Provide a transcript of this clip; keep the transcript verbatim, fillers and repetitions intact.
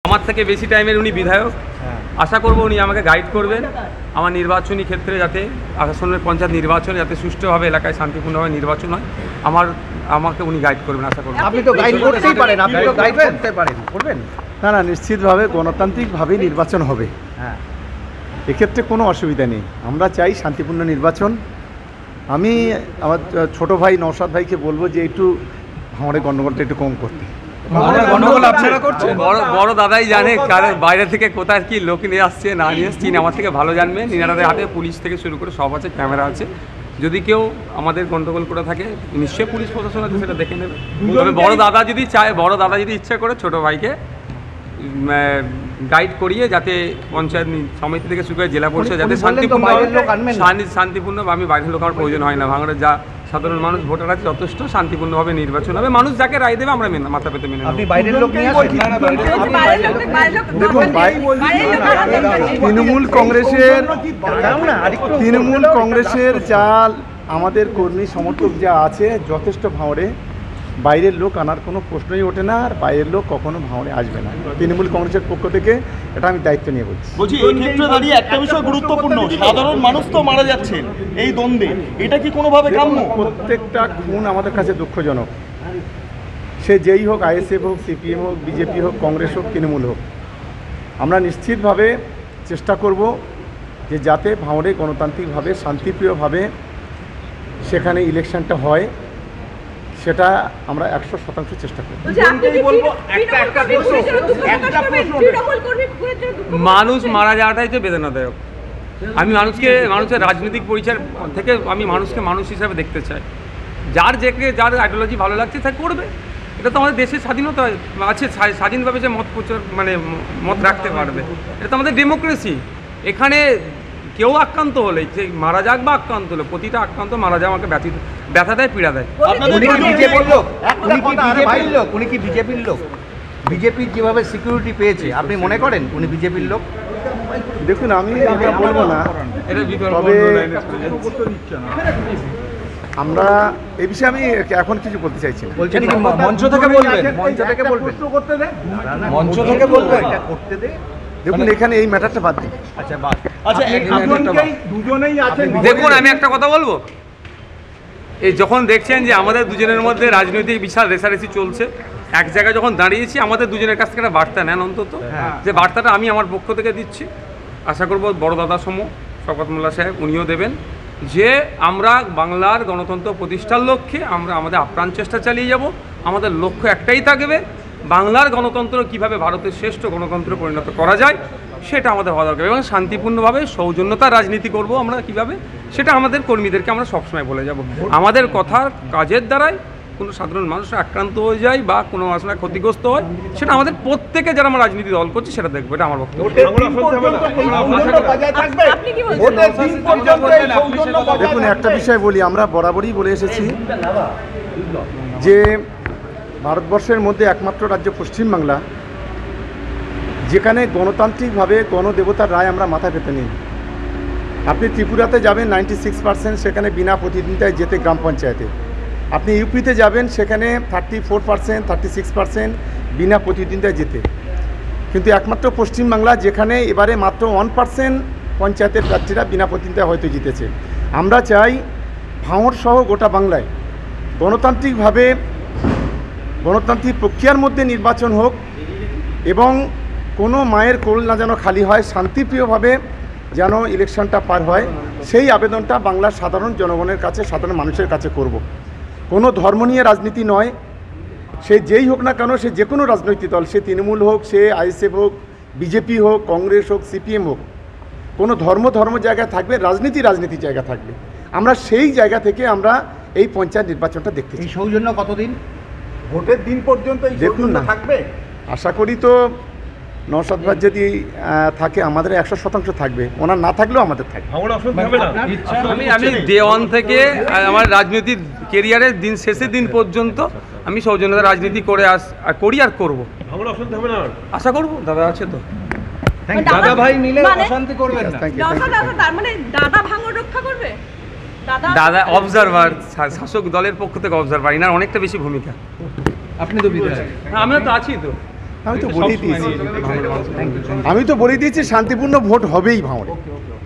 আমার থেকে বেশি টাইমের উনি বিধায়ক, আশা করব উনি আমাকে গাইড করবেন আমার নির্বাচনী ক্ষেত্রে, যাতে আসানসোলের পঞ্চায়েত নির্বাচনে যাতে সুষ্ঠুভাবে এলাকায় শান্তিপূর্ণভাবে নির্বাচন হয়। আমার আমাকে উনি গাইড করবেন আশা করব। আপনি তো গাইড করতেই পারেন, আপনি তো গাইড করতে পারেন, করবেন না? না, নিশ্চিতভাবে গণতান্ত্রিকভাবে নির্বাচন হবে, হ্যাঁ, এক্ষেত্রে কোনো অসুবিধা নেই। আমরা চাই শান্তিপূর্ণ নির্বাচন। আমি আমার ছোট ভাই নওশাদ ভাইকে বলবো যে একটু আমাদের গণ্ডগোলটা একটু কম করতে। গন্ডগোল আপনারা করছেন? বড় বড় দাদাই জানে কারণ বাইরে থেকে কোথায় কি লোক নিয়ে আসছে না নিয়ে আসছে আমার থেকে ভালো জানবে। নিনারাদের হাতে পুলিশ থেকে শুরু করে সব আছে, ক্যামেরা আছে। যদি কেউ আমাদের গন্ডগোল করে থাকে নিশ্চয়ই পুলিশ প্রশাসন আছে, সেটা দেখে নেবে। তবে বড় দাদা যদি চায়, বড় দাদা যদি ইচ্ছা করে ছোট ভাইকে গাইড করিয়ে যাতে পঞ্চায়েত সমিতি থেকে শুরু করে জেলা পরিষদ যাতে শান্তিপূর্ণ শান্তিপূর্ণ আমি বাইরের লোক আমার প্রয়োজন হয় না। ভাঙড়ের যা সাধারণ মানুষ ভোটার আছে যথেষ্ট শান্তিপূর্ণভাবে নির্বাচন হবে। মানুষ যাকে রায় দেবে আমরা মাথা পেতে মেনে নেব। আপনি বাইরের লোক নিয়ে আসেন? দেখুন, তৃণমূল কংগ্রেসের তৃণমূল কংগ্রেসের যা আমাদের কর্মী সমর্থক যা আছে যথেষ্ট ভাঁড়ে, বাইরের লোক আনার কোনো প্রশ্নই ওঠে না, আর বাইরের লোক কখনো ভাঁড়ে আসবে না। তৃণমূল কংগ্রেসের পক্ষ থেকে এটা আমি দায়িত্ব নিয়ে বলছি। বলছি এই ক্ষেত্রে দাঁড়িয়ে একটা বিষয় গুরুত্বপূর্ণ, সাধারণ মানুষ তো মারা যাচ্ছেন এই দ্বন্দ্বে, এটা কি কোনোভাবে কাম্য? প্রত্যেকটা খুন আমাদের কাছে দুঃখজনক। সে যেই হোক, আইএসএফ হোক, সিপিএম হোক, বিজেপি হোক, কংগ্রেস হোক, তৃণমূল হোক, আমরা নিশ্চিতভাবে চেষ্টা করব যে যাতে ভাঁড়ে গণতান্ত্রিকভাবে শান্তিপ্রিয়ভাবে সেখানে ইলেকশনটা হয়, সেটা আমরা একশো শতাংশ চেষ্টা করি। মানুষ মারা যাওয়াটাই তো বেদনাদায়ক। আমি মানুষকে মানুষের রাজনৈতিক পরিচয় থেকে আমি মানুষকে মানুষ হিসাবে দেখতে চাই। যার যেকে যার আইডিওলজি ভালো লাগছে তা করবে, এটা তো আমাদের দেশের স্বাধীনতা আছে, স্বাধীনভাবে যে মত প্রচার মানে মত রাখতে পারবে, এটা তো আমাদের ডেমোক্রেসি। এখানে কেউ আক্রান্ত হলে, যে মারা যাক বা আক্রান্ত হলে, প্রতিটা আক্রান্ত মারা যাওয়া আমাকে ব্যথিত ব্যথা দেয়, পীড়া দেয়। উনি কি বিজেপির লোক? উনি কি বিজেপির লোক? উনি কি বিজেপির লোক? বিজেপির যেভাবে সিকিউরিটি পেয়েছে আপনি মনে করেন উনি বিজেপির লোক? দেখুন, আমি এটা বলবো না, তবে আমরা এই বিষয়ে আমি এখন কিছু বলতে চাইছি না। বলছেন মঞ্চ থেকে বলবেন, মঞ্চ থেকে বলবেন, মঞ্চ থেকে বলবেন, এটা করতে দে। দেখুন, এখানে এই ম্যাটারটা বাদ দিই। আচ্ছা বাদ আচ্ছা দুজনেই আছেন। দেখুন, আমি একটা কথা বলবো, এই যখন দেখছেন যে আমাদের দুজনের মধ্যে রাজনৈতিক বিশাল রেসারেসি চলছে, এক জায়গায় যখন দাঁড়িয়েছি, আমাদের দুজনের কাছ থেকে একটা বার্তা নেন অন্তত, যে বার্তাটা আমি আমার পক্ষ থেকে দিচ্ছি, আশা করব বড় দাদা সম শওকত মোল্লা সাহেব উনিও দেবেন, যে আমরা বাংলার গণতন্ত্র প্রতিষ্ঠার লক্ষ্যে আমরা আমাদের আপ্রাণ চেষ্টা চালিয়ে যাব। আমাদের লক্ষ্য একটাই থাকবে, বাংলার গণতন্ত্র কিভাবে ভারতের শ্রেষ্ঠ গণতন্ত্রে পরিণত করা যায় সেটা আমাদের হওয়া দরকার, এবং শান্তিপূর্ণভাবে সৌজন্যতার রাজনীতি করব আমরা কিভাবে, সেটা আমাদের কর্মীদেরকে আমরা সবসময় বলে যাব। আমাদের কথার কাজের দ্বারাই কোনো সাধারণ মানুষ আক্রান্ত হয়ে যায় বা কোনো আসলে ক্ষতিগ্রস্ত হয়, সেটা আমাদের প্রত্যেকে যারা আমরা রাজনীতি দল করছি সেটা দেখবো। এটা আমার বক্তব্য। দেখুন, একটা বিষয় বলি, আমরা বরাবরই বলে এসেছি যে ভারতবর্ষের মধ্যে একমাত্র রাজ্য পশ্চিমবাংলা যেখানে গণতান্ত্রিকভাবে গণদেবতার রায় আমরা মাথা পেতে নিই। আপনি ত্রিপুরাতে যাবেন, নাইনটি সিক্স পার্সেন্ট সেখানে বিনা প্রতিদ্বন্দ্বিতায় যেতে গ্রাম পঞ্চায়েতে। আপনি ইউপিতে যাবেন, সেখানে thirty four percent thirty six percent বিনা প্রতিদ্বন্দ্বিতায় যেতে। কিন্তু একমাত্র পশ্চিমবাংলা যেখানে এবারে মাত্র ওয়ান পার্সেন্ট পঞ্চায়েতের প্রার্থীরা বিনা প্রতিদ্বন্দ্বিতায় হয়তো জিতেছে। আমরা চাই ভাঁড় সহ গোটা বাংলায় গণতান্ত্রিকভাবে গণতান্ত্রিক প্রক্রিয়ার মধ্যে নির্বাচন হোক, এবং কোনো মায়ের কোল না যেন খালি হয়, শান্তিপ্রিয়ভাবে যেন ইলেকশনটা পার হয়, সেই আবেদনটা বাংলার সাধারণ জনগণের কাছে, সাধারণ মানুষের কাছে করব। কোনো ধর্ম নিয়ে রাজনীতি নয়, সে যেই হোক না কেন, সে যে কোনো রাজনৈতিক দল, সে তৃণমূল হোক, সে আইএসএফ হোক, বিজেপি হোক, কংগ্রেস হোক, সিপিএম হোক, কোনো ধর্ম ধর্ম জায়গায় থাকবে, রাজনীতি রাজনীতি জায়গা থাকবে। আমরা সেই জায়গা থেকে আমরা এই পঞ্চায়েত নির্বাচনটা দেখতে চাই। এই সৌজন্য কতদিন? ভোটের দিন পর্যন্ত দেখুন না, থাকবে। আশা করি তো নওশাদ ভাই যদি থাকে আমাদের একশো শতাংশ থাকবে, ওনার না থাকলেও আমাদের থাকবে। আমি আমি ডে ওয়ান থেকে আমার রাজনৈতিক কেরিয়ারের দিন শেষের দিন পর্যন্ত আমি সৌজন্যতার রাজনীতি করে আস করি আর করবো, আশা করবো। দাদা আছে তো, দাদা ভাই মিলে অশান্তি করবেন না। তার মানে দাদা ভাঙড় রক্ষা করবে? দাদা অবজারভার, শাসক দলের পক্ষ থেকে অবজারভার, এনার অনেকটা বেশি ভূমিকা। আপনি তো বিধায়ক, আমিও তো আছি তো। আমি তো বলেই দিয়েছি সবসময় নিয়ে- আমি তো বলে দিয়েছি শান্তিপূর্ণ ভোট হবেই ভাঙড়ে।